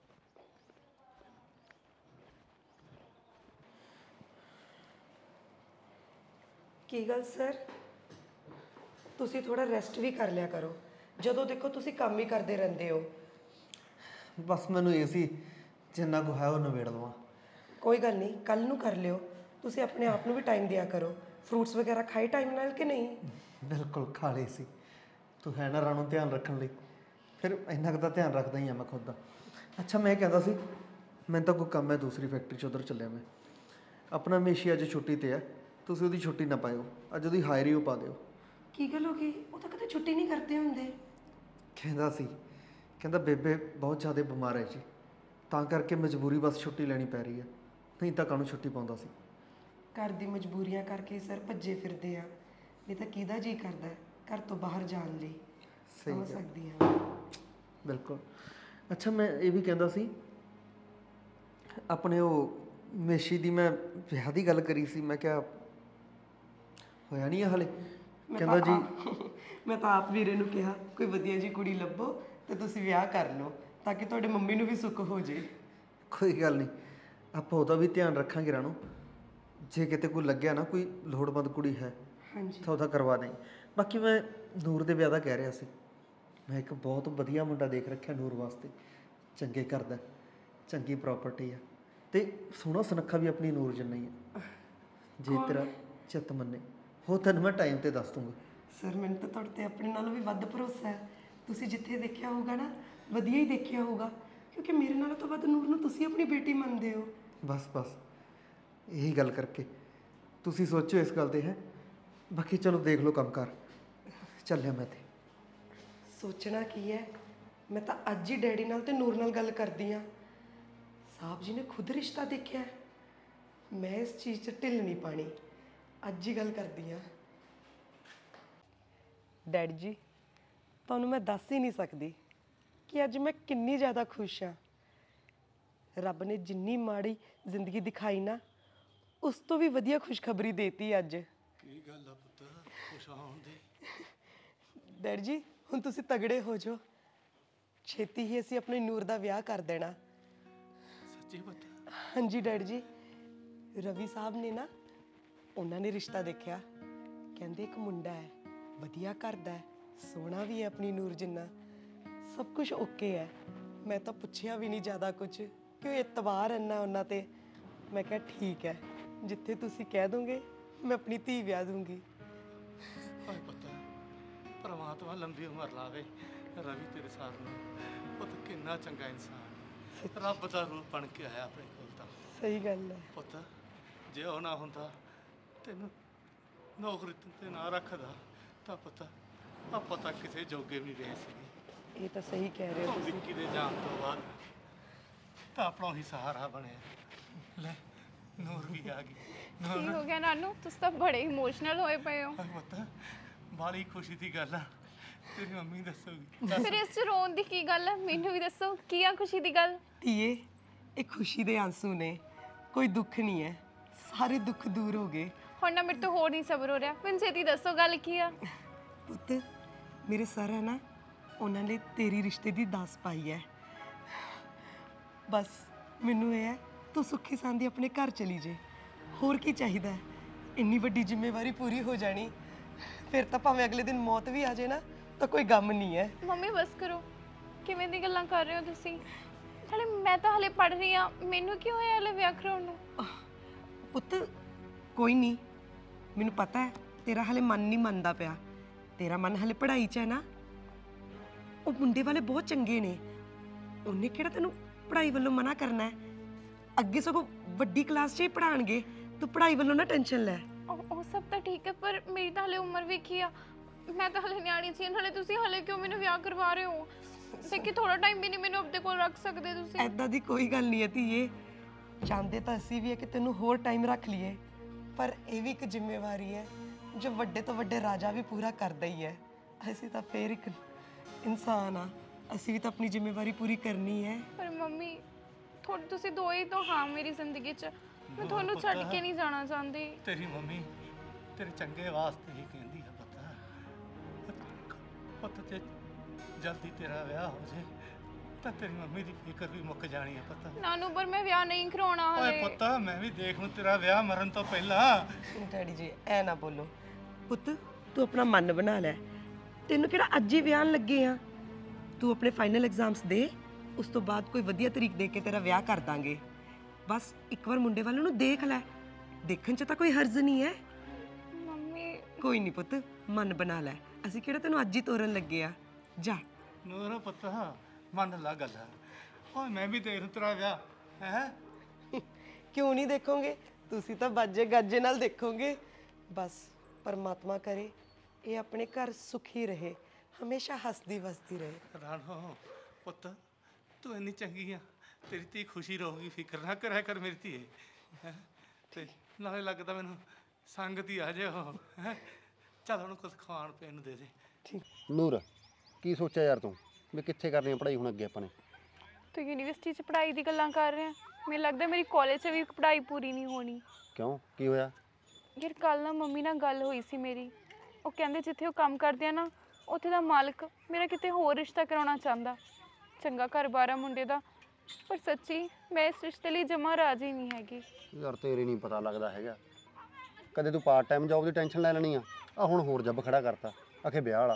ਕੀ ਗੱਲ ਸਰ, ਤੁਸੀਂ ਥੋੜਾ ਰੈਸਟ ਵੀ ਕਰ ਲਿਆ ਕਰੋ। ਜਦੋਂ ਦੇਖੋ ਤੁਸੀਂ ਕੰਮ ਹੀ ਕਰਦੇ ਰਹਿੰਦੇ ਹੋ। ਬਸ ਮੈਨੂੰ ਇਹ ਸੀ ਜਿੰਨਾ ਕੁ ਹੈ ਉਹ ਨਿਬੇੜ ਲਵਾਂ। ਕੋਈ ਗੱਲ ਨਹੀਂ, ਕੱਲ ਨੂੰ ਕਰ ਲਿਓ। ਤੁਸੀਂ ਆਪਣੇ ਆਪ ਨੂੰ ਵੀ ਟਾਈਮ ਦਿਆ ਕਰੋ। ਫਰੂਟਸ ਵਗੈਰਾ ਖਾਏ ਟਾਈਮ ਨਾਲ ਕਿ ਨਹੀਂ? ਬਿਲਕੁਲ ਖਾ ਲਈ ਸੀ। ਤੂੰ ਹੈ ਨਾ ਰਾਣੂ ਧਿਆਨ ਰੱਖਣ ਲਈ, ਫਿਰ ਇੰਨਾ ਕੁ ਤਾਂ ਧਿਆਨ ਰੱਖਦਾ ਹੀ ਆ ਮੈਂ ਖੁਦ ਦਾ। ਅੱਛਾ ਮੈਂ ਕਹਿੰਦਾ ਸੀ, ਮੈਨੂੰ ਤਾਂ ਕੋਈ ਕੰਮ ਹੈ ਦੂਸਰੀ ਫੈਕਟਰੀ 'ਚ, ਉੱਧਰ ਚੱਲਿਆ ਮੈਂ। ਆਪਣਾ ਮੇਸ਼ੀ ਅੱਜ ਛੁੱਟੀ 'ਤੇ ਹੈ, ਤੁਸੀਂ ਉਹਦੀ ਛੁੱਟੀ ਨਾ ਪਾਇਓ। ਅੱਜ ਉਹਦੀ ਹਾਇਰੀ ਉਹ ਪਾ ਦਿਓ। ਕੀ ਗੱਲ ਹੋ ਗਈ? ਉਹ ਤਾਂ ਕਦੇ ਛੁੱਟੀ ਨਹੀਂ ਕਰਦੇ ਹੁੰਦੇ। ਕਹਿੰਦਾ ਸੀ, ਕਹਿੰਦਾ ਬੇਬੇ ਬਹੁਤ ਜ਼ਿਆਦਾ ਬਿਮਾਰ ਹੈ ਜੀ, ਤਾਂ ਕਰਕੇ ਮਜਬੂਰੀ ਬਸ ਛੁੱਟੀ ਲੈਣੀ ਪੈ ਰਹੀ ਹੈ, ਨਹੀਂ ਤਾਂ ਕਾਹਨੂੰ ਛੁੱਟੀ ਪਾਉਂਦਾ ਸੀ। ਘਰ ਦੀ ਮਜਬੂਰੀਆਂ ਕਰਕੇ ਸਰ ਭੱਜੇ ਫਿਰਦੇ ਆ, ਨਹੀਂ ਤਾਂ ਕਿਹਦਾ ਜੀ ਕਰਦਾ ਹੈ ਘਰ ਤੋਂ ਬਾਹਰ ਜਾਣ ਲਈ। ਸਹੀ ਸਮਝ ਗੱਲ। ਸਕਦੀ ਹਾਂ। ਬਿਲਕੁਲ। ਅੱਛਾ ਮੈਂ ਇਹ ਵੀ ਕਹਿੰਦਾ ਸੀ, ਆਪਣੇ ਉਹ ਮੇਸ਼ੀ ਦੀ ਮੈਂ ਵਿਆਹ ਦੀ ਗੱਲ ਕਰੀ ਸੀ, ਮੈਂ ਕਿਹਾ ਹੋਇਆ ਨਹੀਂ ਹਲੇ? ਮੈਂ ਕਹਿੰਦਾ ਤਾਂ ਜੀ ਆਪ- ਮੈਂ ਤਾਂ ਆਪ ਵੀਰੇ ਨੂੰ ਕਿਹਾ ਕੋਈ ਵਧੀਆ ਜੀ ਕੁੜੀ ਲੱਭੋ ਤੇ ਤੁਸੀਂ ਵਿਆਹ ਕਰ ਲਓ, ਤਾਂ ਕਿ ਤੁਹਾਡੇ ਮੰਮੀ ਨੂੰ ਵੀ ਸੁੱਖ ਹੋ ਜੇ। ਕੋਈ ਗੱਲ ਨਹੀਂ, ਆਪਾਂ ਉਹਦਾ ਵੀ ਧਿਆਨ ਰੱਖਾਂਗੇ ਰਾਣੂ। ਜੇ ਕਿਤੇ ਕੋਈ ਲੱਗਿਆ ਨਾ ਕੋਈ ਲੋੜਵੰਦ ਕੁੜੀ ਹੈ ਹਾਂਜੀ ਤਾਂ ਉਹਦਾ ਕਰਵਾ ਦੇਂ। ਬਾਕੀ ਮੈਂ ਨੂਰ ਦੇ ਵਿਆਹ ਦਾ ਕਹਿ ਰਿਹਾ ਸੀ, ਮੈਂ ਇੱਕ ਬਹੁਤ ਵਧੀਆ ਮੁੰਡਾ ਦੇਖ ਰੱਖਿਆ ਨੂਰ ਵਾਸਤੇ, ਚੰਗੇ ਘਰ ਦਾ, ਚੰਗੀ ਪ੍ਰਾਪਰਟੀ ਆ ਤੇ ਸੋਹਣਾ ਸੁਨੱਖਾ ਵੀ ਆਪਣੀ ਨੂਰ ਜਿੰਨਾ ਹੀ ਆ। ਜੇ ਤੇਰਾ ਚਿੱਤ ਮੰਨੇ ਹੋ ਤੈਨੂੰ ਮੈਂ ਟਾਈਮ ਤੇ ਦੱਸ ਦੂੰਗਾ। ਸਰ ਮੈਨੂੰ ਤਾਂ ਤੁਹਾਡੇ ਤੇ ਆਪਣੇ ਨਾਲੋਂ ਵੀ ਵੱਧ ਭਰੋਸਾ ਹੈ। ਤੁਸੀਂ ਜਿੱਥੇ ਦੇਖਿਆ ਹੋਊਗਾ ਨਾ ਵਧੀਆ ਹੀ ਦੇਖਿਆ ਹੋਊਗਾ, ਕਿਉਂਕਿ ਮੇਰੇ ਨਾਲੋਂ ਤਾਂ ਵੱਧ ਨੂਰ ਨੂੰ ਤੁਸੀਂ ਆਪਣੀ ਬੇਟੀ ਮੰਨਦੇ ਹੋ। ਬਸ ਬਸ ਇਹੀ ਗੱਲ ਕਰਕੇ ਤੁਸੀਂ ਸੋਚੋ ਇਸ ਗੱਲ ਤੇ ਹੈ। ਬਾਕੀ ਚਲੋ ਦੇਖ ਲਓ ਕੰਮ ਕਰ, ਚੱਲਿਆ ਮੈਂ ਤੇ। ਸੋਚਣਾ ਕੀ ਹੈ, ਮੈਂ ਤਾਂ ਅੱਜ ਹੀ ਡੈਡੀ ਨਾਲ ਤੇ ਨੂਰ ਨਾਲ ਗੱਲ ਕਰਦੀ ਹਾਂ। ਸਾਹਿਬ ਜੀ ਨੇ ਖੁਦ ਰਿਸ਼ਤਾ ਦੇਖਿਆ ਹੈ। ਮੈਂ ਇਸ ਚੀਜ਼ 'ਚ ਢਿੱਲ ਨਹੀਂ ਪਾਣੀ, ਅੱਜ ਹੀ ਗੱਲ ਕਰਦੀ ਹਾਂ। ਡੈਡੀ ਜੀ ਤੁਹਾਨੂੰ ਮੈਂ ਦੱਸ ਹੀ ਨਹੀਂ ਸਕਦੀ ਕਿ ਅੱਜ ਮੈਂ ਕਿੰਨੀ ਜ਼ਿਆਦਾ ਖੁਸ਼ ਹਾਂ। ਰੱਬ ਨੇ ਜਿੰਨੀ ਮਾੜੀ ਜ਼ਿੰਦਗੀ ਦਿਖਾਈ ਨਾ, ਉਸ ਤੋਂ ਵੀ ਵਧੀਆ ਖੁਸ਼ਖਬਰੀ ਦੇਤੀ ਅੱਜ। ਕੀ ਗੱਲ ਆ ਪੁੱਤ, ਖੁਸ਼ ਹੋਣ ਦੀ? ਡੈਡੀ ਜੀ ਹੁਣ ਤੁਸੀਂ ਤਗੜੇ ਹੋ ਜਾਓ, ਛੇਤੀ ਹੀ ਅਸੀਂ ਆਪਣੀ ਨੂਰ ਦਾ ਵਿਆਹ ਕਰ ਦੇਣਾ। ਸੱਚੀ ਪੁੱਤ? ਹਾਂਜੀ ਡੈਡੀ ਜੀ, ਰਵੀ ਸਾਹਿਬ ਨੇ ਨਾ ਉਹਨਾਂ ਨੇ ਰਿਸ਼ਤਾ ਦੇਖਿਆ, ਕਹਿੰਦੇ ਇੱਕ ਮੁੰਡਾ ਹੈ ਵਧੀਆ ਘਰ ਦਾ ਹੈ, ਸੋਹਣਾ ਵੀ ਹੈ ਆਪਣੀ ਨੂਰ ਜਿੰਨਾ, ਸਭ ਕੁਝ ਓਕੇ ਹੈ। ਮੈਂ ਤਾਂ ਪੁੱਛਿਆ ਵੀ ਨਹੀਂ ਜ਼ਿਆਦਾ ਕੁਝ ਕਿ ਉਹ ਇਤਬਾਰ ਇੰਨਾ ਉਹਨਾਂ ਤੇ। ਮੈਂ ਕਿਹਾ ਠੀਕ ਹੈ, ਜਿੱਥੇ ਤੁਸੀਂ ਕਹਿ ਦੋਗੇ ਮੈਂ ਆਪਣੀ ਧੀ ਵਿਆਹ ਦੂੰਗੀ। ਹਾਏ ਪੁੱਤ, ਪਰਮਾਤਮਾ ਲੰਬੀ ਉਮਰ ਲਾਵੇ ਰਵੀ ਤੇਰੇ ਸਾਥ ਨੂੰ। ਪੁੱਤ ਕਿੰਨਾ ਚੰਗਾ ਇਨਸਾਨ, ਰੱਬ ਦਾ ਰੂਪ ਬਣ ਕੇ ਆਇਆ ਆਪਣੇ ਕੋਲ ਤਾਂ। ਸਹੀ ਗੱਲ ਹੈ ਪੁੱਤ ਜੇ ਉਹ ਨਾ ਹੁੰਦਾ, ਤੈਨੂੰ ਨੌਕਰੀ ਤੇ ਨਾ ਰੱਖਦਾ ਤਾਂ ਪੁੱਤ ਆਪਾਂ ਤਾਂ ਕਿਸੇ ਜੋਗੇ ਵੀ ਨਹੀਂ ਰਹੇ ਸੀਗੇ। ਇਹ ਤਾਂ ਸਹੀ ਕਹਿ ਰਹੇ ਹੋ ਉਹ ਤੁਸੀਂ। ਵਿੱਕੀ ਦੇ ਜਾਣ ਤੋਂ ਬਾਅਦ ਤਾਂ ਆਪਣਾ ਹੀ ਸਹਾਰਾ ਬਣਿਆ। ਲੈ ਨੂਰ ਵੀ ਆ ਗਈ। ਕੀ ਹੋ ਗਿਆ ਨਾਨੂ, ਤੁਸੀਂ ਤਾਂ ਬੜੇ ਇਮੋਸ਼ਨਲ ਹੋਏ ਪਏ ਹੋ। ਹਾਏ ਪੁੱਤ ਬਾਲੀ ਖੁਸ਼ੀ ਦੀ ਗੱਲ ਆ, ਤੇਰੀ ਮੰਮੀ ਦੱਸੂਗੀ। ਫਿਰ ਇਸ ਚ ਰੋਣ ਦੀ ਕੀ ਗੱਲ ਹੈ, ਮੈਨੂੰ ਵੀ ਦੱਸੋ ਕੀ ਆ ਖੁਸ਼ੀ ਦੀ ਗੱਲ? ਧੀਏ ਇਹ ਖੁਸ਼ੀ ਦੇ ਆਂਸੂ ਨੇ, ਕੋਈ ਦੁੱਖ ਨਹੀਂ ਹੈ, ਸਾਰੇ ਦੁੱਖ ਦੂਰ ਹੋ ਗਏ। ਹੁਣ ਨਾ ਮੇਰੇ ਤੋਂ ਹੋਰ ਨਹੀਂ ਸਬਰ ਹੋ ਰਿਹਾ, ਮੈਨੂੰ ਛੇਤੀ ਦੱਸੋ ਗੱਲ ਕੀ ਆ? ਪੁੱਤ ਮੇਰੇ ਸਰ ਹੈ ਨਾ, ਉਹਨਾਂ ਨੇ ਤੇਰੀ ਰਿਸ਼ਤੇ ਦੀ ਦਾਸ ਪਾਈ ਹੈ। ਬਸ ਮੈਨੂੰ ਇਹ ਹੈ ਤੂੰ ਸੁੱਖੀ ਸਾਂਦੀ ਆਪਣੇ ਘਰ ਚਲੀ ਜੇ, ਹੋਰ ਕੀ ਚਾਹੀਦਾ ਹੈ? ਇੰਨੀ ਵੱਡੀ ਜ਼ਿੰਮੇਵਾਰੀ ਪੂਰੀ ਹੋ ਜਾਣੀ, ਫਿਰ ਤਾਂ ਭਾਵੇਂ ਅਗਲੇ ਦਿਨ ਮੌਤ ਵੀ ਆ ਜਾਏ ਨਾ ਤਾਂ ਕੋਈ ਗਮ ਨਹੀਂ ਹੈ। ਮੰਮੀ ਬਸ ਕਰੋ, ਕਿਵੇਂ ਦੀ ਗੱਲਾਂ ਕਰ ਰਹੇ ਹੋ ਤੁਸੀਂ? ਹਲੇ ਮੈਂ ਤਾਂ ਹਲੇ ਪੜ੍ਹ ਰਹੀ ਹਾਂ, ਮੈਨੂੰ ਕੀ ਹੋਇਆ ਹਲੇ ਵਿਆਹ ਕਰਾਉਣ ਨੂੰ? ਪੁੱਤ ਕੋਈ ਨਹੀਂ, ਮੈਨੂੰ ਪਤਾ ਹੈ ਤੇਰਾ ਹਲੇ ਮਨ ਨਹੀਂ ਮੰਨਦਾ ਪਿਆ, ਤੇਰਾ ਮਨ ਹਲੇ ਪੜ੍ਹਾਈ 'ਚ ਹੈ ਨਾ। ਉਹ ਮੁੰਡੇ ਵਾਲੇ ਬਹੁਤ ਚੰਗੇ ਨੇ, ਉਹਨੇ ਕਿਹੜਾ ਤੈਨੂੰ ਪੜ੍ਹਾਈ ਵੱਲੋਂ ਮਨਾ ਕਰਨਾ ਹੈ। ਅੱਗੇ ਸਗੋਂ ਵੱਡੀ ਕਲਾਸ 'ਚ ਹੀ ਪੜਾਣਗੇ। ਤੂੰ ਪੜ੍ਹਾਈ ਵੱਲੋਂ ਨਾ ਟੈਨਸ਼ਨ ਲੈ। ਉਹ ਉਹ ਸਭ ਤਾਂ ਠੀਕ ਹੈ, ਪਰ ਮੇਰੀ ਤਾਂ ਹਲੇ ਉਮਰ ਵੇਖੀ ਆ। ਮੈਂ ਤਾਂ ਹਲੇ ਨਿਆਣੀ ਸੀ, ਨਾਲੇ ਤੁਸੀਂ ਹਲੇ ਕਿਉਂ ਮੈਨੂੰ ਵਿਆਹ ਕਰਵਾ ਰਹੇ ਹੋ? ਦੇਖੀ ਥੋੜਾ ਟਾਈਮ ਵੀ ਨਹੀਂ ਮੈਨੂੰ ਆਪਣੇ ਕੋਲ ਰੱਖ ਸਕਦੇ ਤੁਸੀਂ। ਐਦਾਂ ਦੀ ਕੋਈ ਗੱਲ ਨਹੀਂ ਹੈ ਧੀਏ। ਚਾਹੁੰਦੇ ਤਾਂ ਅਸੀਂ ਵੀ ਹੈ ਕਿ ਤੈਨੂੰ ਹੋਰ ਟਾਈਮ ਰੱਖ ਲਈਏ, ਪਰ ਇਹ ਵੀ ਇੱਕ ਜ਼ਿੰਮੇਵਾਰੀ ਹੈ ਜੋ ਵੱਡੇ ਤੋਂ ਵੱਡੇ ਰਾਜਾ ਵੀ ਪੂਰਾ ਕਰਦਾ ਹੀ ਹੈ। ਅਸੀਂ ਤਾਂ ਫੇਰ ਇੱਕ ਇਨਸਾਨ ਆ, ਅਸੀਂ ਵੀ ਤਾਂ ਆਪਣੀ ਜ਼ਿੰਮੇਵਾਰੀ ਪੂਰੀ ਕਰਨੀ ਹੈ। ਪਰ ਮੰਮੀ ਥੋੜੀ ਤੁਸੀਂ ਦੋ ਹੀ ਤਾਂ ਹਾਂ ਮੇਰੀ ਜ਼ਿੰਦਗੀ 'ਚ, ਮੈਂ ਤੁਹਾਨੂੰ ਛੱਡ ਕੇ ਨਹੀਂ ਜਾਣਾ ਚਾਹੁੰਦੀ। ਤੇਰੀ ਮੰਮੀ ਤੇਰੇ ਚੰਗੇ ਵਾਸਤੇ ਹੀ ਕਹਿੰਦੀ ਆ ਪਤਾ। ਪੁੱਤ ਤੇ ਜਲਦੀ ਤੇਰਾ ਵਿਆਹ ਹੋ ਜੇ ਤਾਂ ਤੇਰੀ ਮੰਮੀ ਦੀ ਫਿਕਰ ਵੀ ਮੁੱਕ ਜਾਣੀ ਆ ਪਤਾ। ਨਾਨੂ ਪਰ ਮੈਂ ਵਿਆਹ ਨਹੀਂ ਕਰਾਉਣਾ ਓਏ ਹਲੇ। ਪੁੱਤ ਮੈਂ ਵੀ ਦੇਖ ਲੂੰ ਤੇਰਾ ਵਿਆਹ ਮਰਨ ਤੋਂ ਪਹਿਲਾਂ। ਡੈਡੀ ਜੀ ਐ ਨਾ ਬੋਲੋ। ਪੁੱਤ ਤੂੰ ਆਪਣਾ ਮਨ ਬਣਾ ਲੈ, ਤੈਨੂੰ ਕਿਹੜਾ ਅੱਜ ਹੀ ਵਿਆਹ ਲੱਗੇ ਆ। ਤੂੰ ਆਪਣੇ ਫਾਈਨਲ ਐਗਜ਼ਾਮਸ ਦੇ, ਉਸ ਤੋਂ ਬਾਅਦ ਕੋਈ ਵਧੀਆ ਤਰੀਕ ਦੇ ਕੇ ਤੇਰਾ ਵਿਆਹ ਕਰ ਦਾਂਗੇ। ਬਸ ਇੱਕ ਵਾਰ ਮੁੰਡੇ ਵਾਲੇ ਨੂੰ ਦੇਖ ਲੈ, ਦੇਖਣ 'ਚ ਤਾਂ ਕੋਈ ਹਰਜ਼ ਨਹੀਂ ਹੈ। ਮੰਮੀ ਕੋਈ ਨਹੀਂ ਪੁੱਤ, ਮਨ ਬਣਾ ਲੈ, ਅਸੀਂ ਕਿਹੜਾ ਤੈਨੂੰ ਅੱਜ ਹੀ ਤੋਰਨ ਲੱਗੇ ਆ। ਜਾ ਨੂਰ ਪੁੱਤ ਮੰਨ ਲਾ ਗੱਲ। ਓਏ ਮੈਂ ਵੀ ਦੇਖ ਲੂੰ ਤੇਰਾ ਵਿਆਹ ਹੈ। ਕਿਉਂ ਨਹੀਂ ਦੇਖੋਗੇ, ਤੁਸੀਂ ਤਾਂ ਬਾਜੇ ਗਾਜੇ ਨਾਲ ਦੇਖੋਗੇ। ਬਸ ਪਰਮਾਤਮਾ ਕਰੇ ਇਹ ਆਪਣੇ ਘਰ ਸੁਖੀ ਰਹੇ, ਹਮੇਸ਼ਾ ਹੱਸਦੀ ਵਸਦੀ ਰਹੇ। ਰਾਣੋ ਪੁੱਤ ਤੂੰ ਇੰਨੀ ਚੰਗੀ ਆ, ਤੇਰੀ ਧੀ ਖੁਸ਼ੀ ਰਹੂਗੀ, ਫਿਕਰ ਨਾ ਕਰਿਆ ਕਰ ਮੇਰੀ ਧੀਏ। ਹੈਂ? ਤੇ ਨਾਲੇ ਲੱਗਦਾ ਮੈਨੂੰ ਸੰਗਤ ਹੀ ਆ ਜੇ ਉਹ। ਹੈਂ? ਚੱਲ ਉਹਨੂੰ ਕੁਝ ਖਾਣ ਪੀਣ ਨੂੰ ਦੇ ਦੇ। ਨੂਰ ਕੀ ਸੋਚਿਆ ਯਾਰ ਤੂੰ ਵੀ ਕਿੱਥੇ ਕਰਨੀ ਆ ਪੜ੍ਹਾਈ ਹੁਣ ਅੱਗੇ ਆਪਾਂ ਨੇ? ਤੂੰ ਯੂਨੀਵਰਸਿਟੀ 'ਚ ਪੜ੍ਹਾਈ ਦੀ ਗੱਲਾਂ ਕਰ ਰਹੇ ਆ। ਮੈਨੂੰ ਲੱਗਦਾ ਮੇਰੀ ਕਾਲਜ 'ਚ ਵੀ ਪੜ੍ਹਾਈ ਪੂਰੀ ਨਹੀਂ ਹੋਣੀ। ਕਿਉਂ ਕੀ ਹੋਇਆ? ਯਾਰ ਕੱਲ ਨਾ ਮੰਮੀ ਨਾਲ ਗੱਲ ਹੋਈ ਸੀ ਮੇਰੀ। ਉਹ ਕਹਿੰਦੇ ਜਿੱਥੇ ਉਹ ਕੰਮ ਕਰਦੇ ਆ ਨਾ, ਉੱਥੇ ਦਾ ਮਾਲਕ ਮੇਰਾ ਕਿਤੇ ਹੋਰ ਰਿਸ਼ਤਾ ਕਰਾਉਣਾ ਚਾਹੁੰਦਾ। ਚੰਗਾ ਘਰ-ਬਾਰ ਆ ਮੁੰਡੇ ਦਾ, ਪਰ ਸੱਚੀ ਮੈਂ ਇਸ ਰਿਸ਼ਤੇ ਲਈ ਜਮਾ ਰਾਜ਼ੀ ਨਹੀਂ ਹੈਗੀ। ਯਾਰ ਤੇਰੇ ਨਹੀਂ ਪਤਾ ਲੱਗਦਾ ਹੈਗਾ, ਕਦੇ ਤੂੰ ਪਾਰਟ ਟਾਈਮ ਜੌਬ ਦੀ ਟੈਨਸ਼ਨ ਲੈ ਲੈਣੀ ਆ, ਆ ਹੁਣ ਹੋਰ ਜੱਬ ਖੜਾ ਕਰਤਾ ਆਖੇ ਵਿਆਹ ਵਾਲਾ।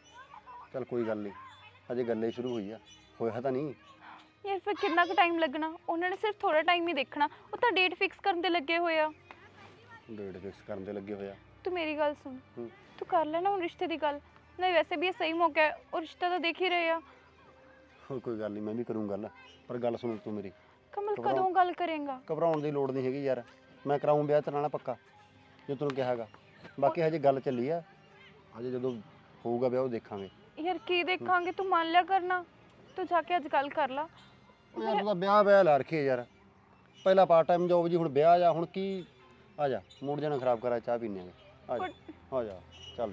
ਚੱਲ ਕੋਈ ਗੱਲ ਨਹੀਂ, ਹਜੇ ਗੱਲੇ ਸ਼ੁਰੂ ਹੋਈ ਆ, ਹੋਇਆ ਤਾਂ ਨਹੀਂ। ਯਾਰ ਫਿਰ ਕਿੰਨਾ ਕੁ ਟਾਈਮ ਲੱਗਣਾ? ਉਹਨਾਂ ਨੇ ਸਿਰਫ ਥੋੜਾ ਟਾਈਮ ਹੀ ਦੇਖਣਾ, ਉਹ ਤਾਂ ਡੇਟ ਫਿਕਸ ਕਰਨ ਤੇ ਲੱਗੇ ਹੋਏ ਆ। ਡੇਟ ਫਿਕਸ ਕਰਨ ਦੇ ਲੱਗੇ ਹੋਇਆ? ਤੂੰ ਮੇਰੀ ਗੱਲ ਸੁਣ, ਹੂੰ। ਤੂੰ ਕਰ ਲੈ ਨਾ ਹੁਣ ਰਿਸ਼ਤੇ ਦੀ ਗੱਲ। ਨਹੀਂ ਵੈਸੇ ਵੀ ਇਹ ਸਹੀ ਮੌਕਾ ਹੈ, ਉਹ ਰਿਸ਼ਤਾ ਤਾਂ ਦੇਖ ਹੀ ਰਹੇ ਆ। ਹੋਰ ਕੋਈ ਗੱਲ ਨਹੀਂ, ਮੈਂ ਵੀ ਕਰੂੰ ਗੱਲ, ਪਰ ਗੱਲ ਸੁਣ ਤੂੰ ਮੇਰੀ। ਕਮਲ ਕਦੋਂ ਗੱਲ ਕਰੇਗਾ? ਘਬਰਾਉਣ ਦੀ ਲੋੜ ਨਹੀਂ ਹੈਗੀ ਯਾਰ, ਮੈਂ ਕਰਾਊਂ ਵਿਆਹ ਤੇਰੇ ਨਾਲ ਪੱਕਾ ਜੇ ਤੈਨੂੰ ਕਿਹਾਗਾ। ਬਾਕੀ ਹਜੇ ਗੱਲ ਚੱਲੀ ਆ, ਹਜੇ ਜਦੋਂ ਹੋਊਗਾ ਵਿਆਹ ਉਹ ਦੇਖਾਂਗੇ। ਯਾਰ ਕੀ ਦੇਖਾਂਗੇ, ਤੂੰ ਮੰਨ ਲਿਆ ਕਰਨਾ। ਤੂੰ ਜਾ ਕੇ ਅੱਜ ਗੱਲ ਕਰ ਲਾ। ਯਾਰ ਉਹਦਾ ਵਿਆਹ ਵਿਆਹ ਲਾ ਰੱਖੇ ਯਾਰ, ਪਹਿਲਾਂ ਪਾਰਟ ਟਾਈਮ ਜੌਬ ਜੀ, ਹੁਣ ਵਿਆਹ ਜਾ। ਹੁਣ ਕੀ ਆ ਜਾ, ਮੂਡ ਜਾਣਾ ਖਰਾਬ ਕਰਾ, ਚਾਹ ਪੀਨੇ ਆਗੇ। ਆ ਜਾ ਆ ਜਾ ਚੱਲ।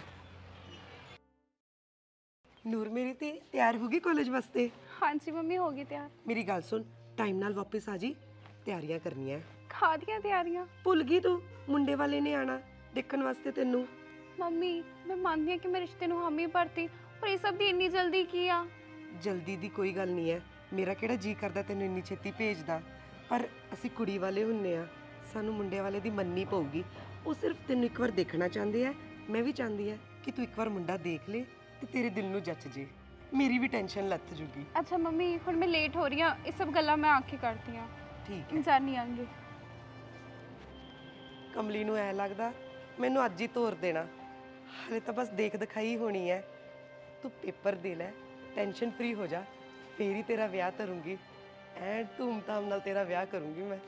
ਨੂਰ ਮੇਰੀ ਤੇ ਤਿਆਰ ਹੋ ਗਈ ਕਾਲਜ ਵਾਸਤੇ? ਹਾਂਜੀ ਮੰਮੀ ਹੋ ਗਈ ਤਿਆਰ। ਮੇਰੀ ਗੱਲ ਸੁਣ, ਟਾਈਮ ਨਾਲ ਵਾਪਸ ਆ ਜੀ, ਤਿਆਰੀਆਂ ਕਰਨੀਆਂ। ਖਾ ਦੀਆਂ ਤਿਆਰੀਆਂ? ਭੁੱਲ ਗਈ ਤੂੰ, ਮੁੰਡੇ ਵਾਲੇ ਨੇ ਆਣਾ ਦੇਖਣ ਵਾਸਤੇ ਤੈਨੂੰ। ਮੰਮੀ ਮੈਂ ਮੰਨਦੀ ਹਾਂ ਕਿ ਮੈਂ ਰਿਸ਼ਤੇ ਨੂੰ ਹਾਮੀ ਭਰਤੀ, ਪਰ ਇਹ ਸਭ ਦੀ ਇੰਨੀ ਜਲਦੀ ਕੀ ਆ? ਜਲਦੀ ਦੀ ਕੋਈ ਗੱਲ ਨਹੀਂ ਹੈ, ਮੇਰਾ ਕਿਹੜਾ ਜੀ ਕਰਦਾ ਤੈਨੂੰ ਇੰਨੀ ਛੇਤੀ ਭੇਜਦਾ, ਪਰ ਅਸੀਂ ਕੁੜੀ ਵਾਲੇ ਹੁੰਨੇ ਆ, ਸਾਨੂੰ ਮੁੰਡੇ ਵਾਲੇ ਦੀ ਮੰਨਣੀ ਪਊਗੀ। ਉਹ ਸਿਰਫ ਤੈਨੂੰ ਇੱਕ ਵਾਰ ਦੇਖਣਾ ਚਾਹੁੰਦੇ ਆ, ਮੈਂ ਵੀ ਚਾਹੁੰਦੀ ਆ ਕਿ ਤੂੰ ਇੱਕ ਵਾਰ ਮੁੰਡਾ ਦੇਖ ਲੈ ਤੇ ਤੇਰੇ ਦਿਲ ਨੂੰ ਜੱਚ ਜੇ, ਮੇਰੀ ਵੀ ਟੈਨਸ਼ਨ ਲੱਥ ਜੂਗੀ। ਅੱਛਾ ਮੰਮੀ ਹੁਣ ਮੈਂ ਲੇਟ ਹੋ ਰਹੀ ਹਾਂ, ਇਹ ਸਭ ਗੱਲਾਂ ਮੈਂ ਆ ਕੇ ਕਰਦੀ ਹਾਂ। ਠੀਕ ਹੈ। ਜਾਣੀ ਆਂਗੇ। ਕਮਲੀ ਨੂੰ ਐ ਲੱਗਦਾ ਮੈਨੂੰ ਅੱਜ ਹੀ ਤੋਰ ਦੇਣਾ, ਹਾਲੇ ਤਾਂ ਬਸ ਦੇਖ ਦਿਖਾਈ ਹੋਣੀ ਹੈ। ਤੂੰ ਪੇਪਰ ਦੇ ਲੈ, ਟੈਨਸ਼ਨ ਫ੍ਰੀ ਹੋ ਜਾ, ਫੇਰ ਹੀ ਤੇਰਾ ਵਿਆਹ ਕਰੂੰਗੀ। ਐ ਧੂਮ-ਧਾਮ ਨਾਲ ਤੇਰਾ ਵਿਆਹ ਕਰੂੰਗੀ ਮੈਂ।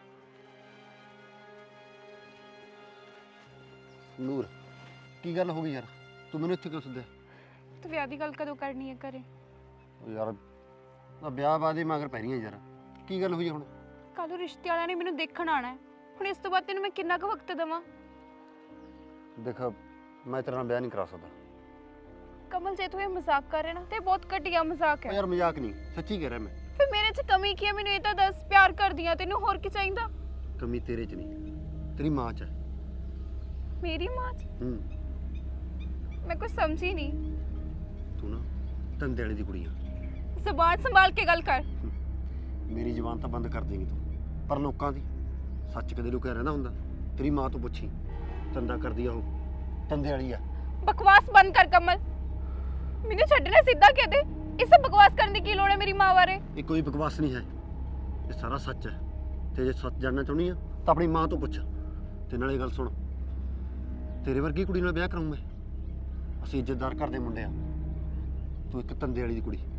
ਨੂਰ ਕੀ ਗੱਲ ਹੋ ਗਈ ਯਾਰ, ਤੂੰ ਮੈਨੂੰ ਇੱਥੇ ਕਿਉਂ ਸੱਦਿਆ? ਤੂੰ ਵਿਆਹ ਦੀ ਗੱਲ ਕਦੋਂ ਕਰਨੀ ਹੈ ਘਰੇ? ਉਹ ਯਾਰ ਆ ਵਿਆਹ ਬਾਅਦ ਹੀ ਮਗਰ ਪੈ ਰਹੀ ਆ ਯਾਰ, ਕੀ ਗੱਲ ਹੋਈ ਹੁਣ? ਕੱਲ੍ਹ ਨੂੰ ਰਿਸ਼ਤੇ ਵਾਲਿਆਂ ਨੇ ਮੈਨੂੰ ਦੇਖਣ ਆਉਣਾ ਹੈ, ਹੁਣ ਇਸ ਤੋਂ ਬਾਅਦ ਤੈਨੂੰ ਮੈਂ ਕਿੰਨਾ ਕੁ ਵਕਤ ਦੇਵਾਂ? ਦੇਖ ਮੈਂ ਤੇਰੇ ਨਾਲ ਵਿਆਹ ਨਹੀਂ ਕਰਾ ਸਕਦਾ। ਕਮਲ ਜੇ ਤੂੰ ਇਹ ਮਜ਼ਾਕ ਕਰ ਰਿਹਾ ਨਾ ਤੇ ਬਹੁਤ ਘਟੀਆ ਮਜ਼ਾਕ ਉਹ ਹੈ। ਯਾਰ ਮਜ਼ਾਕ ਨਹੀਂ, ਸੱਚੀ ਕਹਿ ਰਿਹਾ ਮੈਂ। ਫਿਰ ਮੇਰੇ 'ਚ ਕਮੀ ਕੀ ਹੈ? ਮੈਨੂੰ ਇਹ ਤਾਂ ਦੱਸ। ਪਿਆਰ ਕਰਦੀ ਆ ਤੈਨੂੰ, ਹੋਰ ਕੀ ਚਾਹੀਦਾ? ਕਮੀ ਤੇਰੇ 'ਚ ਨਹੀਂ, ਤੇਰੀ ਮਾਂ 'ਚ ਹੈ। ਮੇਰੀ ਮਾਂ 'ਚ? ਹੂੰ। ਮੈਂ ਕੁਝ ਸਮਝੀ ਨਹੀਂ। ਤੂੰ ਨਾ ਧੰਦੇ ਵਾਲੀ ਦੀ ਕੁੜੀ ਆ। ਜ਼ਬਾਨ ਸੰਭਾਲ ਕੇ ਗੱਲ ਕਰ। ਮੇਰੀ ਜ਼ਬਾਨ ਤਾਂ ਬੰਦ ਕਰ ਦੇਂਗੀ ਤੂੰ, ਪਰ ਲੋਕਾਂ ਦੀ ਸੱਚ ਕਦੇ ਲੁਕਿਆ ਰਹਿੰਦਾ ਹੁੰਦਾ? ਤੇਰੀ ਮਾਂ ਤੋਂ ਪੁੱਛੀ, ਧੰਦਾ ਕਰਦੀ ਆ ਉਹ, ਧੰਦੇ ਵਾਲੀ ਆ। ਬਕਵਾਸ ਬੰਦ ਕਰ ਕਮਲ, ਮੈਨੂੰ ਛੱਡਣਾ ਸਿੱਧਾ ਕਹਿ ਦੇ। ਇਹ ਸਭ ਬਕਵਾਸ ਕਰਨ ਦੀ ਕੀ ਲੋੜ ਹੈ ਮੇਰੀ ਮਾਂ ਬਾਰੇ? ਇਹ ਕੋਈ ਬਕਵਾਸ ਨਹੀਂ ਹੈ, ਇਹ ਸਾਰਾ ਸੱਚ ਹੈ। ਤੇ ਜੇ ਸੱਚ ਜਾਣਨਾ ਚਾਹੁੰਦੀ ਆ ਤਾਂ ਆਪਣੀ ਮਾਂ ਤੋਂ ਪੁੱਛ। ਤੇ ਨਾਲੇ ਗੱਲ ਸੁਣ, ਤੇਰੇ ਵਰਗੀ ਕੁੜੀ ਨਾਲ ਵਿਆਹ ਕਰਾਉਂ ਮੈਂ? ਅਸੀਂ ਇੱਜ਼ਤਦਾਰ ਘਰ ਦੇ ਮੁੰਡੇ ਆ, ਤੂੰ ਇੱਕ ਧੰਦੇ ਵਾਲੀ ਦੀ ਕੁੜੀ।